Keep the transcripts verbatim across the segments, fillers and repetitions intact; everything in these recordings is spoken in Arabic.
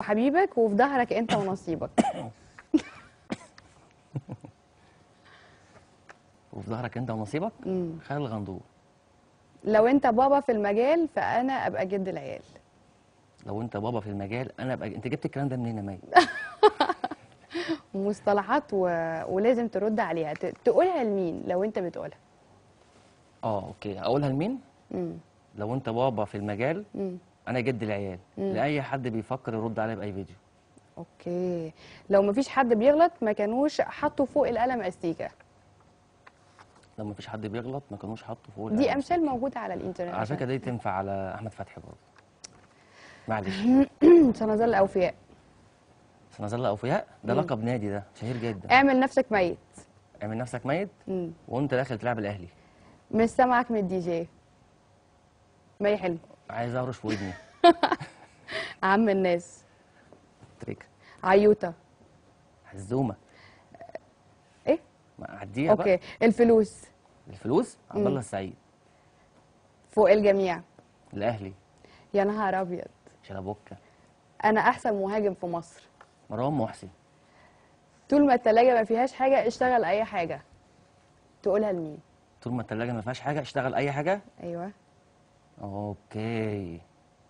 حبيبك وفي ظهرك انت ونصيبك. وفي ظهرك انت ونصيبك. مم. خالد الغندور. لو انت بابا في المجال فانا ابقى جد العيال. لو انت بابا في المجال انا ابقى. انت جبت الكلام ده منين يا مي؟ مصطلحات و... ولازم ترد عليها، ت... تقولها لمين لو انت بتقولها؟ اه اوكي، اقولها لمين؟ مم. لو انت بابا في المجال مم. انا جد العيال. مم. لاي حد بيفكر يرد عليا باي فيديو. اوكي. لو مفيش حد بيغلط ما كانوش حطوا فوق القلم استيكه. لو مفيش حد بيغلط ما كانوش حطوا فوق دي القلم امثال ستيكر. موجوده على الانترنت. على فكره دي تنفع على احمد فتحي برضه. معلش. سنظل اوفياء. سنظل اوفياء ده مم. لقب نادي، ده شهير جدا. اعمل نفسك ميت. اعمل نفسك ميت. مم. وانت داخل تلعب الاهلي. مش سامعك من الدي جي. مي حلو. عايز اهرش في ودني. عم الناس. تريك. عيوطه. حزومه. ايه؟ ما اعديها بقى. اوكي. الفلوس. الفلوس. عبد مم. الله السعيد. فوق الجميع. الاهلي. يا نهار ابيض. شلبوكه. انا احسن مهاجم في مصر. مروان محسن. طول ما التلاجة ما فيهاش حاجه اشتغل اي حاجه. تقولها لمين؟ طول ما التلاجة ما فيهاش حاجه اشتغل اي حاجه. ايوه. اوكي.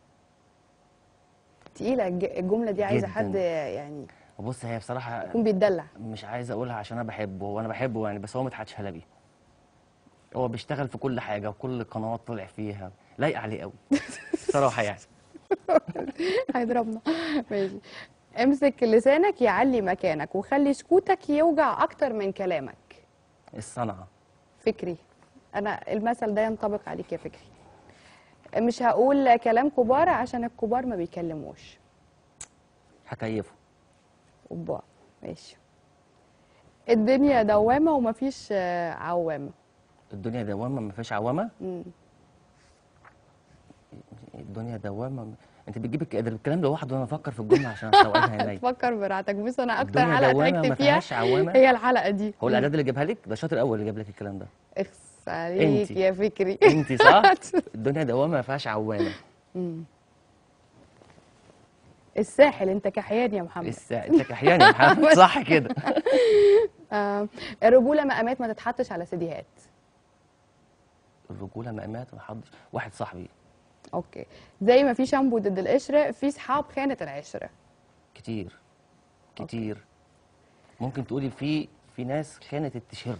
تقيله الج- الجمله دي، عايزه جداً. حد يعني بص هي بصراحه يكون بيتدلع. مش عايز اقولها عشان انا بحبه، وانا بحبه يعني، بس هو مدحت شلبي. هو بيشتغل في كل حاجه وكل القنوات طلع فيها، لايق عليه قوي. بصراحه يعني. هيضربنا. ماشي. امسك لسانك يعلي مكانك وخلي سكوتك يوجع اكتر من كلامك. الصنعه. فكري. انا المثل ده ينطبق عليك يا فكري. مش هقول كلام كبار عشان الكبار ما بيكلموش. هكيفه. اوبا. ماشي. الدنيا دوامه ومفيش آه، عوامه. الدنيا دوامه ما فيهاش عوامه. مم. الدنيا دوامه م- انت بتجيب الك- ده الكلام ده لوحده وانا افكر في الجمله عشان استوعبها يا مي. تفكر براحتك. بص انا اكتر الدنيا حلقه دوامه ضحكت ما فيها فيهاش عوامه. هي الحلقه دي. هو الاعداد اللي جابها لك ده الشاطر الاول اللي جاب لك الكلام ده. اخس عليك انتي. يا فكري. انت صح. الدنيا دوامه ما فيهاش عوامه. مم. الساحل انت كحيان يا محمد. الساعه انت كحيان يا محمد. صح كده. آه الرجوله مقامات ما تتحطش على سيديهات. الرجوله مقامات ما حدش. واحد صاحبي. اوكي. زي ما في شامبو ضد القشره في صحاب خانه العشره. كتير كتير. ممكن تقولي في في ناس خانت التيشيرت.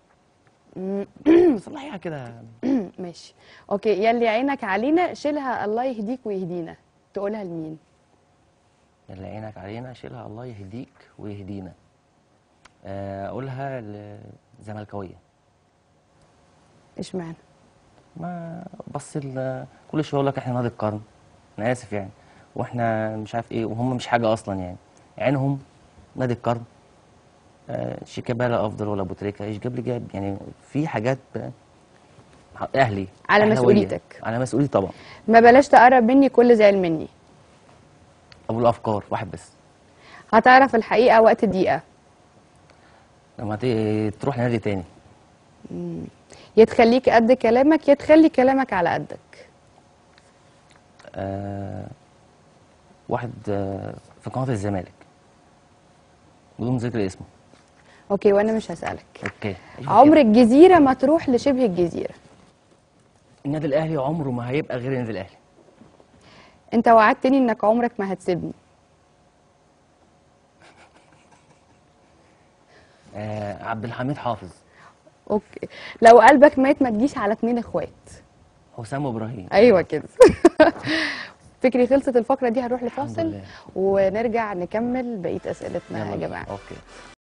صلحيها كده. ماشي. اوكي. يلي عينك علينا شيلها الله يهديك ويهدينا. تقولها لمين؟ اللي عينك علينا شيلها الله يهديك ويهدينا. آه، اقولها لزملكاويه. اشمعنى؟ ما بص ال- كل شويه يقول لك احنا نادي القرن. انا اسف يعني. واحنا مش عارف ايه وهم مش حاجه اصلا يعني. عينهم نادي القرن. آه، شيكابالا افضل ولا ابو تريكه ايش جاب لي جاب يعني. في حاجات آه، اهلي. على أهلاوية. مسؤوليتك. على مسؤوليتي طبعا. ما بلاش تقرب مني كل زعل مني. ابو الافكار واحد بس. هتعرف الحقيقه وقت دقيقه. لما ت- تروح لنادي تاني. يا تخليك قد كلامك يا تخلي كلامك على قدك. آه، واحد آه، في قناه الزمالك بدون ذكر اسمه. اوكي. وانا مش هسالك. اوكي. عمر الجزيره ما تروح لشبه الجزيره. النادي الاهلي عمره ما هيبقى غير النادي الاهلي. انت وعدتني انك عمرك ما هتسيبني. آه، عبد الحميد حافظ. اوكي. لو قلبك مات ما تجيش على اتنين اخوات. حسام ابراهيم. ايوه كده. فكري. خلصت الفقره دي، هنروح الحمد لفاصل لله. ونرجع نكمل بقيه اسئلتنا يلا يا بينا. جماعه. اوكي.